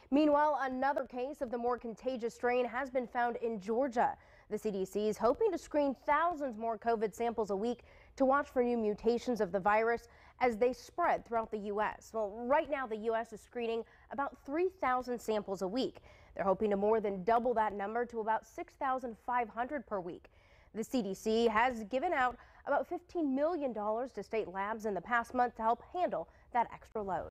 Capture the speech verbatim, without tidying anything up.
Meanwhile, another case of the more contagious strain has been found in Georgia. The C D C is hoping to screen thousands more COVID samples a week to watch for new mutations of the virus as they spread throughout the U S. Well, right now the U S is screening about three thousand samples a week. They're hoping to more than double that number to about six thousand five hundred per week. The C D C has given out about fifteen million dollars to state labs in the past month to help handle that extra load.